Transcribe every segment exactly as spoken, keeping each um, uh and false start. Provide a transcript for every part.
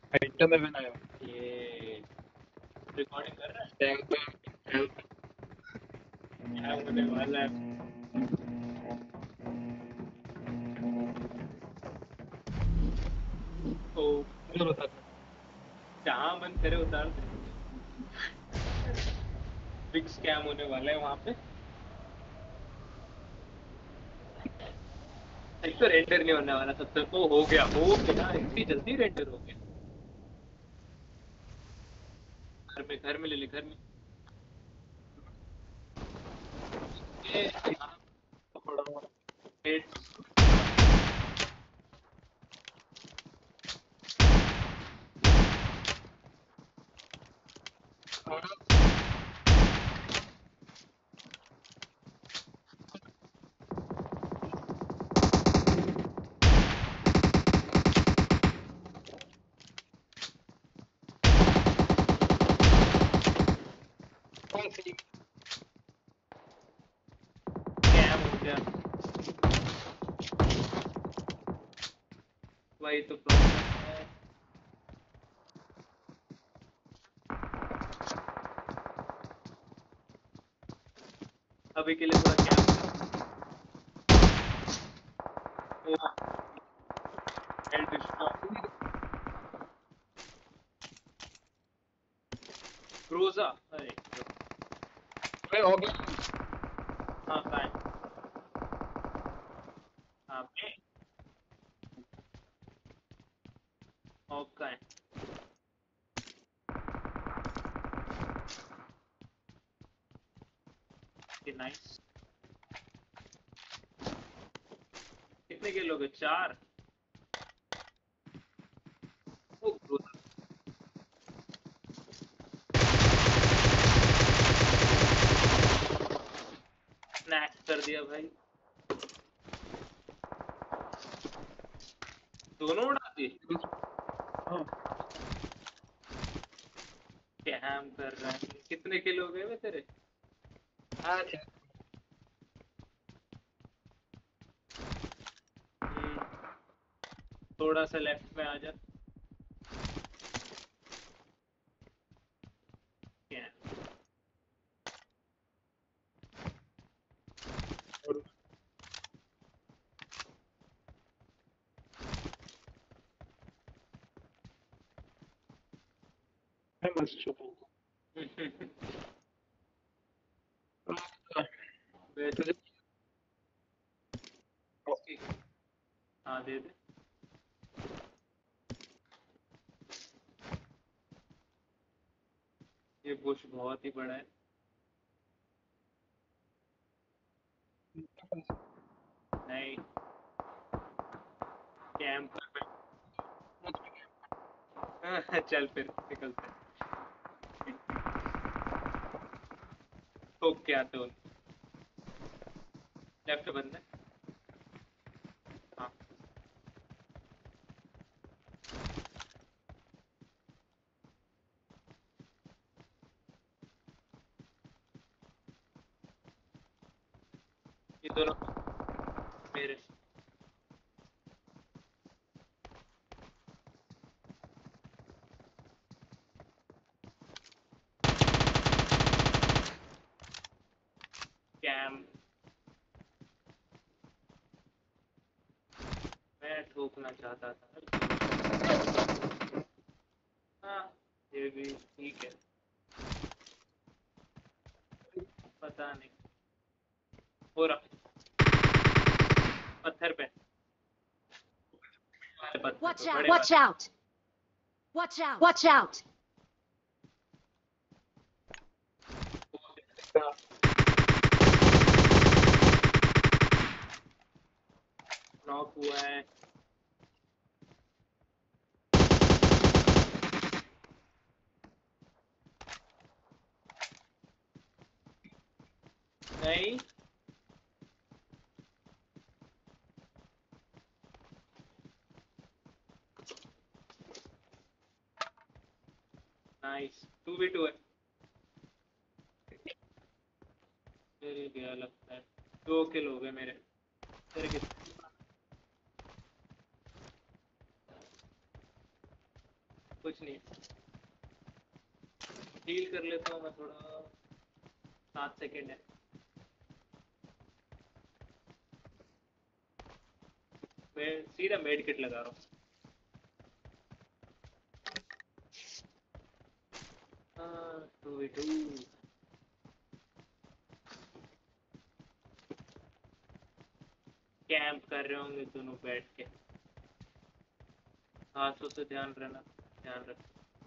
Item में बनाया ये रिकॉर्डिंग कर रहा है, टैग पे टैग क्या होने वाला है। तो पे बता दो। जहाँ मन करे उतार दे। बिग स्कैम होने वाला है वहाँ पे। एक तो रेंडर नहीं होने वाला तब तक। वो हो गया हो गया इतनी जल्दी रेंडर हो गया। घर में घर में ले ले घर में। ये यहाँ पड़ा हुआ पेट कौन सी स्कैम हो गया। वही तो प्रॉब्लम है। अभी के लिए थोड़ा कैम वो हेल्थ इशू रोजा। अरे मैं हो गया हाँ कहाँ है। हाँ पे और कहाँ है। कि नाइस। कितने के लोग हैं? चार। ओ रोजा स्नैक्स कर दिया भाई। दोनों उड़ा दिए। हाँ स्कैम कर रहा है। कितने के लोग हैं वे तेरे? आज हम्म, थोड़ा सा लेफ्ट में आ जा। Scam। और मैं बस चुप हूँ बेच तुझे इसकी। हाँ दे दे। ये बुश बहुत ही बड़ा है। नहीं कैंप कर। चल फिर निकलते हैं। ठोक के आते हो। लेफ्ट बंद है। हाँ ये दोनों मेरे। कैम मैं ठोकना चाहता था। हाँ ये भी ठीक है। पता नहीं हो रहा। पत्थर पे वाले पत्थर Watch पे out! बड़े Watch वाले। out! Watch out! Watch out! Knock हुआ है। नहीं नाइस टू बी टू है। मेरे क्या लगता है दो किल हो गए मेरे। तेरे कितने? कर लेता हूँ मैं थोड़ा। सात सेकेंड है। मैं सीधा मेड किट लगा रहा हूँ। हाँ, टू वी टू। कैंप कर रहे होंगे दोनों बैठ के। हाथों से ध्यान रहना, ध्यान रख।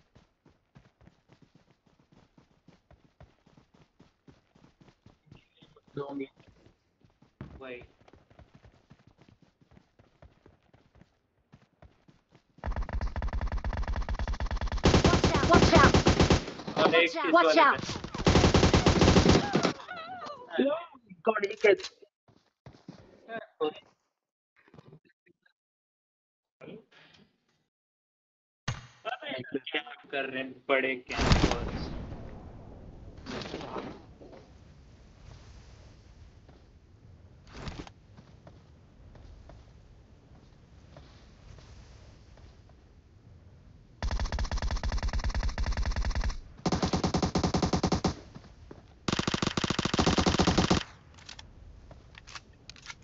होंगे। वही। Watch out! और एक Watch out! किस Watch वाले out! पे? गॉड ये कैसे? अबे कैंप कर रहे हैं बड़े कैंपर्स।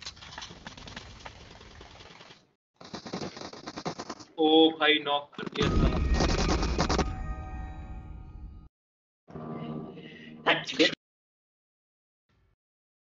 ओ भाई नॉक कर दिया।